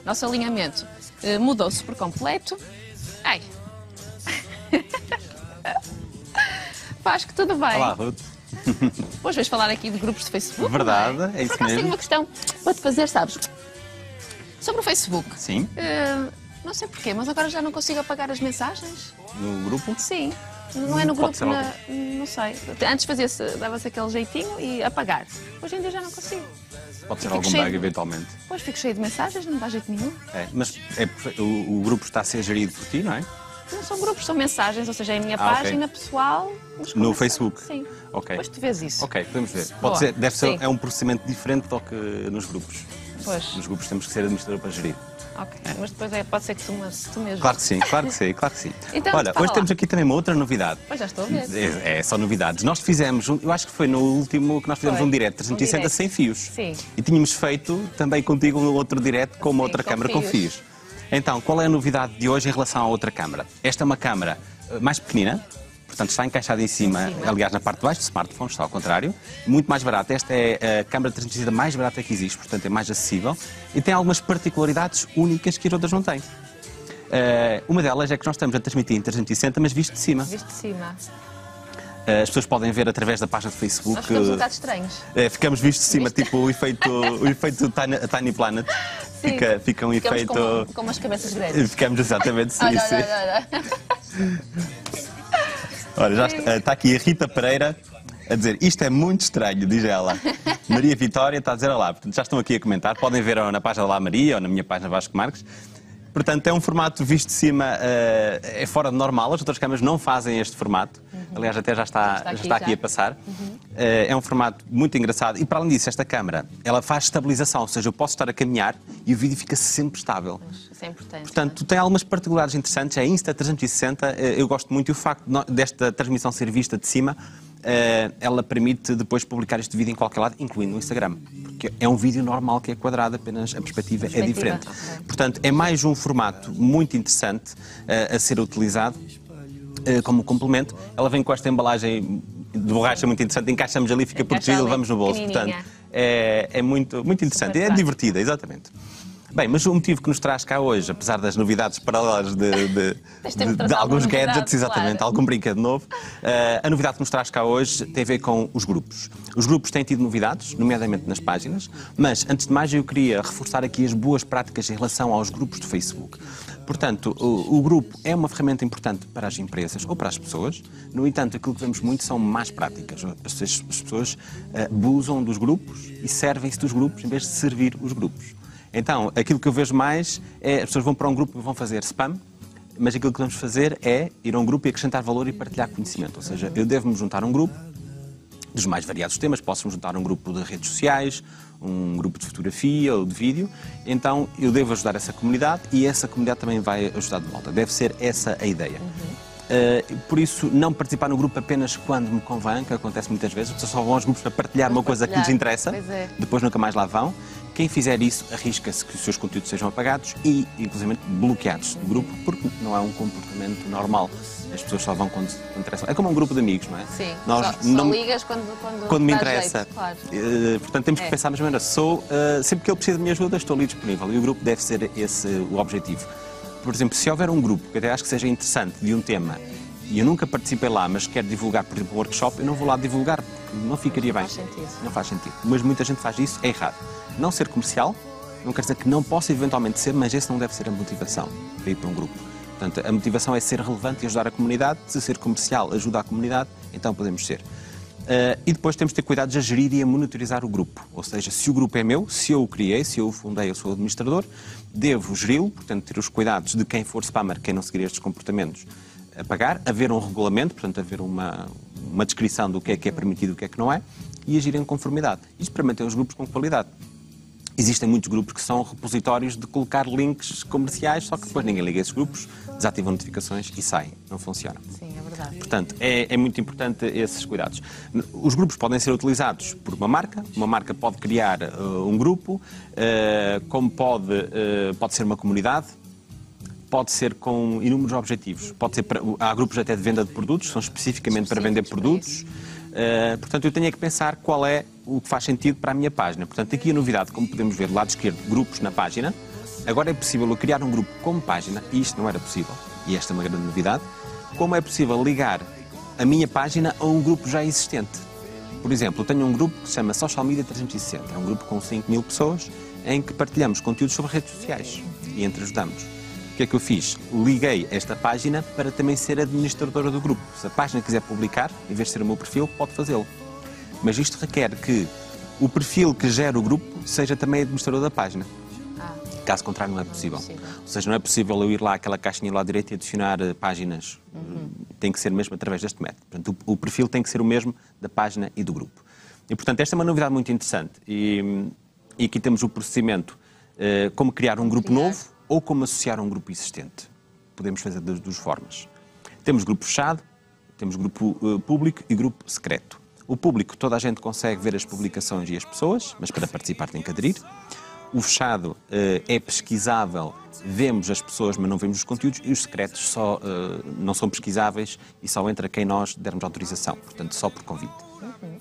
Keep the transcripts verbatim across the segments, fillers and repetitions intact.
nosso alinhamento uh, mudou-se por completo. Ai. Acho que tudo bem. Olá, Ruth. Hoje vais falar aqui de grupos de Facebook. Verdade, não é, é isso Por acaso mesmo. tenho uma questão para te fazer, sabes? Sobre o Facebook. Sim. Uh, não sei porquê, mas agora já não consigo apagar as mensagens. No grupo? Sim. Não é no Pode grupo, ser na, não sei. Antes fazia-se, dava-se aquele jeitinho e apagar. Hoje em dia já não consigo. Pode ser Fico algum cheio bug, de- eventualmente. Depois fico cheio de mensagens, não me dá jeito nenhum. É, mas é, o, o grupo está a ser gerido por ti, não é? Não são grupos, são mensagens, ou seja, é a minha Ah, ok. página pessoal. mas com No mensagens. Facebook? Sim. Ok. Depois tu vês isso. Ok, podemos ver. Boa. Pode ser, deve ser, Sim. é um procedimento diferente do que nos grupos. Pois. Nos grupos temos que ser administrador para gerir. Ok. Mas depois é, pode ser que tu, mas, tu mesmo. Claro que sim, claro que sim, claro que sim. Então, Olha, fala hoje lá. temos aqui também uma outra novidade. Pois já estou a ver. É, é só novidades. Nós fizemos, um- eu acho que foi no último que nós fizemos Foi. um direto trezentos e sessenta Um direto. sem fios. Sim. E tínhamos feito também contigo um outro direto com uma Sim, outra com câmara com fios. fios. Então, qual é a novidade de hoje em relação à outra câmara? Esta é uma câmara eh, mais pequenina, portanto está encaixada em cima, Em cima. aliás na parte de baixo do smartphone, está ao contrário, muito mais barata. Esta é a câmara trezentos e sessenta mais barata que existe, portanto é mais acessível e tem algumas particularidades únicas que as outras não têm. Eh, uma delas é que nós estamos a transmitir em trezentos e sessenta, mas visto de cima. Visto de cima. Eh, As pessoas podem ver através da página do Facebook. Nós ficamos um eh, bocado estranhos. é, ficamos vistos de cima, Viste? tipo o efeito, o efeito Tiny, Tiny Planet. Sim. Fica, fica um Ficamos efeito. com, com umas cabeças grandes. Ficamos exatamente sim, Olha, sim. olha, olha, olha. Olha, já está, está aqui a Rita Pereira a dizer isto é muito estranho, diz ela. Maria Vitória está a dizer olá. Portanto, já estão aqui a comentar. Podem ver ou na página da Lá Maria ou na minha página Vasco Marques. Portanto, é um formato visto de cima, eh, é fora de normal. As outras câmaras não fazem este formato. Aliás, até já está, Já está já aqui, está aqui já. a passar. Eh, é um formato muito engraçado. E, para além disso, esta câmara, ela faz estabilização. Ou seja, eu posso estar a caminhar e o vídeo fica sempre estável. Isso é importante. Portanto, tem algumas particularidades interessantes. É Insta trezentos e sessenta. eh, Eu gosto muito e o facto de no- desta transmissão ser vista de cima, eh, ela permite depois publicar este vídeo em qualquer lado, incluindo no Instagram. Porque é um vídeo normal que é quadrado, apenas a perspectiva, é Perspectiva, diferente. ok. Portanto, é mais um formato muito interessante eh, a ser utilizado eh, como complemento. Ela vem com esta embalagem de borracha muito interessante, encaixamos ali, fica Encaixa protegido, ali, levamos no bolso. pequenininha. Portanto, é, é muito, muito interessante. Super É prático. divertida, exatamente. Bem, mas o motivo que nos traz cá hoje, apesar das novidades paralelas de, de, Tens de de- de trazer alguma alguns novidade, gadgets, exatamente, claro. algum brinquedo novo, eh, a novidade que nos traz cá hoje tem a ver com os grupos. Os grupos têm tido novidades, nomeadamente nas páginas, mas antes de mais eu queria reforçar aqui as boas práticas em relação aos grupos do Facebook. Portanto, o, o grupo é uma ferramenta importante para as empresas ou para as pessoas. No entanto, aquilo que vemos muito são más práticas. As, pessoas- as pessoas eh, abusam dos grupos e servem-se dos grupos em vez de servir os grupos. Então, aquilo que eu vejo mais é as pessoas vão para um grupo e vão fazer spam, mas aquilo que vamos fazer é ir a um grupo e acrescentar valor e partilhar conhecimento. Ou seja, eu devo-me juntar a um grupo dos mais variados temas, posso-me juntar a um grupo de redes sociais, um grupo de fotografia ou de vídeo, então eu devo ajudar essa comunidade e essa comunidade também vai ajudar de volta. Deve ser essa a ideia. Uh, por isso, não participar no grupo apenas quando me convém, que acontece muitas vezes, as pessoas só vão aos grupos para partilhar uma coisa que lhes partilhar, interessa, pois é. depois nunca mais lá vão. Quem fizer isso arrisca-se que os seus conteúdos sejam apagados e, inclusive, bloqueados do grupo, porque não é um comportamento normal. As pessoas só vão quando, quando interessa. É como um grupo de amigos, não é? Sim, Nós só, só não, ligas quando, quando, quando me dá interessa. jeito, claro. Eh, portanto, temos que É. pensar na maneira. Sou, eh, sempre que ele precisa de minha ajuda, estou ali disponível. E o grupo deve ser esse o objetivo. Por exemplo, se houver um grupo que até acho que seja interessante de um tema e eu nunca participei lá, mas quero divulgar, por exemplo, um workshop, eu não vou lá divulgar, porque não ficaria Não bem. faz sentido. Não faz sentido. Mas muita gente faz isso, é errado. Não ser comercial não quer dizer que não possa eventualmente ser, mas esse não deve ser a motivação para ir para um grupo. Portanto, a motivação é ser relevante e ajudar a comunidade. Se ser comercial ajuda a comunidade, então podemos ser. Uh, e depois temos de ter cuidado de a gerir e a monitorizar o grupo. Ou seja, se o grupo é meu, se eu o criei, se eu o fundei, eu sou o administrador, devo geri-lo, portanto, ter os cuidados de quem for spammer, quem não seguir estes comportamentos, apagar, haver um regulamento, portanto, haver uma, uma descrição do que é que é permitido e o que é que não é, e agir em conformidade. Isto para manter os grupos com qualidade. Existem muitos grupos que são repositórios de colocar links comerciais, só que depois ninguém liga a esses grupos, desativam notificações e saem. Não funciona. Sim, é verdade. Portanto, é, é muito importante esses cuidados. Os grupos podem ser utilizados por uma marca. Uma marca pode criar uh, um grupo, uh, como pode, uh, pode ser uma comunidade, pode ser com inúmeros objetivos. Pode ser para, há grupos até de venda de produtos, são especificamente para vender produtos. Uh, portanto, eu tenho é que pensar qual é o que faz sentido para a minha página. Portanto, aqui a novidade, como podemos ver do lado esquerdo, grupos na página, Agora é possível eu criar um grupo como página, e isto não era possível, e esta é uma grande novidade, como é possível ligar a minha página a um grupo já existente. Por exemplo, eu tenho um grupo que se chama Social Media trezentos e sessenta, é um grupo com cinco mil pessoas, em que partilhamos conteúdos sobre redes sociais e entreajudamos. O que é que eu fiz? Liguei esta página para também ser administradora do grupo. Se a página quiser publicar, em vez de ser o meu perfil, pode fazê-lo. Mas isto requer que o perfil que gera o grupo seja também administrador da página. Ah. Caso contrário, não é possível. Não é possível. Ou seja, não é possível eu ir lá àquela caixinha lá à direita e adicionar páginas. Uhum. Tem que ser mesmo através deste método. Portanto, o, o perfil tem que ser o mesmo da página e do grupo. E, portanto, esta é uma novidade muito interessante. E, e aqui temos o procedimento, uh, como criar um grupo criar. novo ou como associar a um grupo existente. Podemos fazer das duas formas. Temos grupo fechado, temos grupo uh, público e grupo secreto. O público, toda a gente consegue ver as publicações e as pessoas, mas para participar tem que aderir. O fechado uh, é pesquisável, vemos as pessoas, mas não vemos os conteúdos. E os secretos só, uh, não são pesquisáveis e só entra quem nós dermos autorização, portanto, só por convite. Uhum.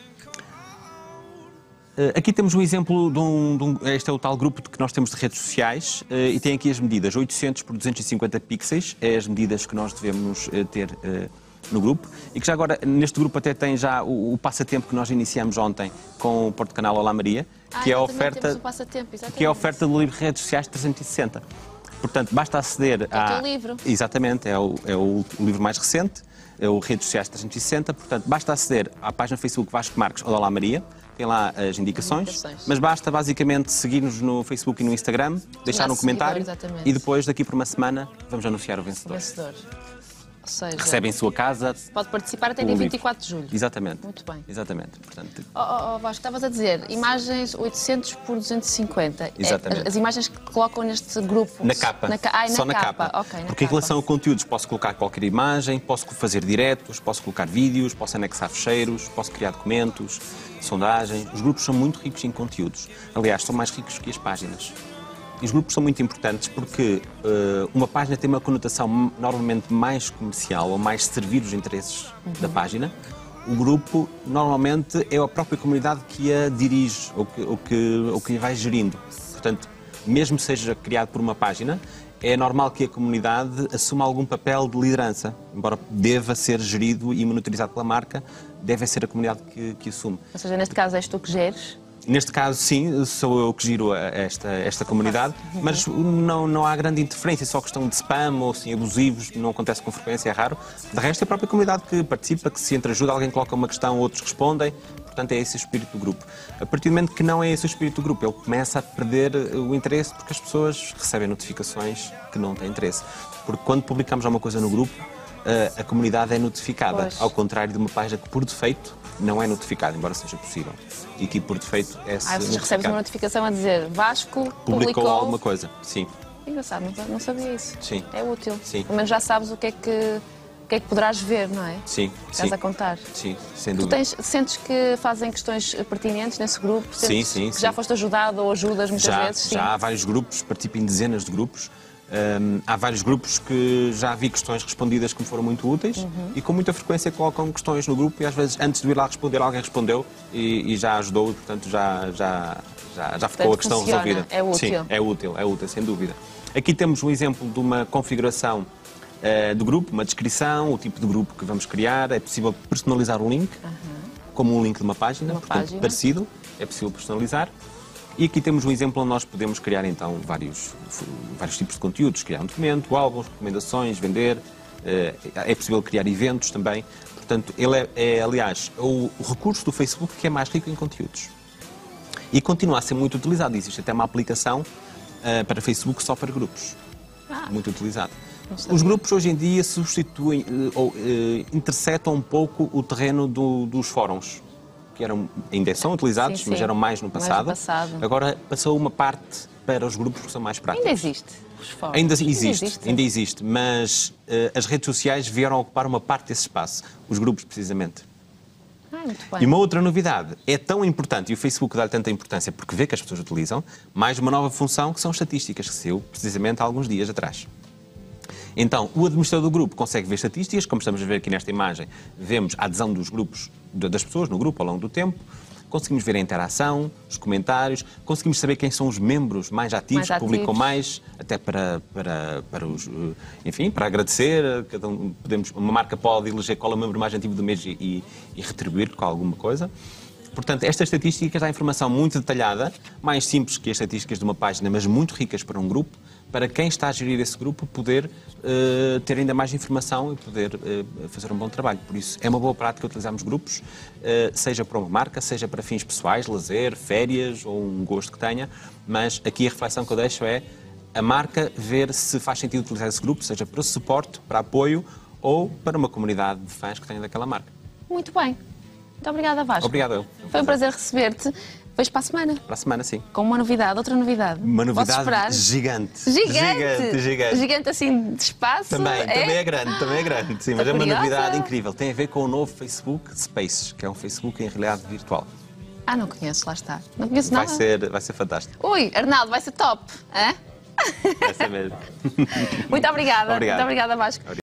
Uh, aqui temos um exemplo de um, de um... Este é o tal grupo que nós temos de redes sociais uh, e tem aqui as medidas oitocentos por duzentos e cinquenta pixels, é as medidas que nós devemos uh, ter uh, no grupo e que já agora, neste grupo até tem já o, o passatempo que nós iniciamos ontem com o Porto Canal Olá Maria, ah, que, é a oferta, que é a oferta do livro Redes Sociais trezentos e sessenta. Portanto, basta aceder é a... É o livro. Exatamente, é o, é o livro mais recente, é o Redes Sociais trezentos e sessenta, portanto, basta aceder à página Facebook Vasco Marques ou Olá Maria, tem lá as indicações, indicações, mas basta basicamente seguir-nos no Facebook e no Instagram, deixar um comentário e depois, daqui por uma semana, vamos anunciar o vencedor. O vencedor. Ou seja, recebe em sua casa. Pode participar até dia vinte e quatro de julho. Exatamente. Muito bem. Exatamente. Portanto... Oh, oh, oh, Vasco, estavas a dizer, imagens oitocentos por duzentos e cinquenta. Exatamente. É, as imagens que colocam neste grupo. Na capa. Na, ai, Só na, na capa. capa. Okay, na Porque capa. em relação a conteúdos, posso colocar qualquer imagem, posso fazer diretos, posso colocar vídeos, posso anexar fecheiros, posso criar documentos, sondagens. Os grupos são muito ricos em conteúdos. Aliás, são mais ricos que as páginas. E os grupos são muito importantes porque uh, uma página tem uma conotação normalmente mais comercial ou mais servir os interesses uhum. da página. O grupo, normalmente, é a própria comunidade que a dirige ou que, ou que, ou que a vai gerindo. Portanto, mesmo seja criado por uma página, é normal que a comunidade assuma algum papel de liderança. Embora deva ser gerido e monitorizado pela marca, deve ser a comunidade que, que assume. Ou seja, neste caso és tu que geres? Neste caso, sim, sou eu que giro esta, esta comunidade, mas não, não há grande interferência, só questão de spam ou assim, abusivos, não acontece com frequência, é raro. De resto, é a própria comunidade que participa, que se entreajuda, alguém coloca uma questão, outros respondem, portanto é esse o espírito do grupo. A partir do momento que não é esse o espírito do grupo, ele começa a perder o interesse porque as pessoas recebem notificações que não têm interesse. Porque quando publicamos alguma coisa no grupo, a, a comunidade é notificada, pois. Ao contrário de uma página que, por defeito, não é notificada, embora seja possível. E aqui, por defeito, é Ah, vocês recebem uma notificação a dizer Vasco publicou... publicou alguma coisa, sim. Engraçado, não, não sabia isso. Sim. É útil. Sim. Pelo menos já sabes o que é que, o que, é que poderás ver, não é? Sim, Estás sim. a contar. Sim, sem tu dúvida. Tens, sentes que fazem questões pertinentes nesse grupo? Sentes sim, sim. que sim. já foste ajudado ou ajudas muitas já, vezes? Sim. Já há vários grupos, participo em dezenas de grupos. Um, há vários grupos que já vi questões respondidas que me foram muito úteis uhum. e com muita frequência colocam questões no grupo e às vezes antes de ir lá responder alguém respondeu e, e já ajudou e portanto já, já, já, já ficou portanto, a questão funciona. resolvida. É útil. Sim, é útil, é útil, sem dúvida. Aqui temos um exemplo de uma configuração uh, do grupo, uma descrição, o tipo de grupo que vamos criar, é possível personalizar o link, uhum. como um link de uma página, uma portanto página. parecido, é possível personalizar. E aqui temos um exemplo onde nós podemos criar, então, vários, vários tipos de conteúdos. Criar um documento, álbuns, recomendações, vender. É possível criar eventos também. Portanto, ele é, é aliás, o recurso do Facebook que é mais rico em conteúdos. E continua a ser muito utilizado. Existe até uma aplicação uh, para Facebook só para grupos. Ah, muito utilizado. Os grupos, hoje em dia, substituem ou uh, interceptam um pouco o terreno do, dos fóruns. Que eram, ainda são utilizados, sim, sim. mas eram mais no passado. Mais no passado. Agora passou uma parte para os grupos que são mais práticos. Ainda existe os fóruns. Ainda existe, ainda existe, ainda existe mas uh, as redes sociais vieram ocupar uma parte desse espaço. Os grupos, precisamente. Ah, muito bem. E uma outra novidade, é tão importante, e o Facebook dá-lhe tanta importância porque vê que as pessoas utilizam, mais uma nova função que são estatísticas, que saiu precisamente há alguns dias atrás. Então, o administrador do grupo consegue ver estatísticas, como estamos a ver aqui nesta imagem, vemos a adesão dos grupos, das pessoas no grupo ao longo do tempo, conseguimos ver a interação, os comentários, conseguimos saber quem são os membros mais ativos, mais que publicam ativos. mais, até para, para, para os, enfim, para agradecer, cada um, podemos, uma marca pode eleger qual é o membro mais ativo do mês e, e, e retribuir com alguma coisa. Portanto, estas estatísticas dão informação muito detalhada, mais simples que as estatísticas de uma página, mas muito ricas para um grupo, para quem está a gerir esse grupo poder uh, ter ainda mais informação e poder uh, fazer um bom trabalho. Por isso, é uma boa prática utilizarmos grupos, uh, seja para uma marca, seja para fins pessoais, lazer, férias ou um gosto que tenha, mas aqui a reflexão que eu deixo é a marca ver se faz sentido utilizar esse grupo, seja para suporte, para apoio ou para uma comunidade de fãs que tenha daquela marca. Muito bem. Muito obrigada, Vasco. Obrigado eu. Foi um prazer receber-te. Vejo para a semana. Para a semana, sim. Com uma novidade, outra novidade. Uma Posso novidade esperar? gigante. Gigante. Gigante, gigante. Gigante assim de espaço. Também, é? também é grande, também é grande. Sim, mas é uma curiosa. novidade incrível. Tem a ver com o novo Facebook Spaces, que é um Facebook em realidade virtual. Ah, não conheço, lá está. Não conheço Vai nada. ser, vai ser fantástico. Ui, Arnaldo, vai ser top. Hã? Vai ser mesmo. Muito obrigada. Obrigado. Muito obrigada, Vasco.